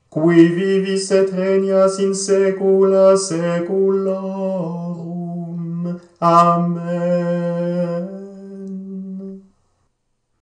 qui vivis et regnas in saecula saeculorum. Amen.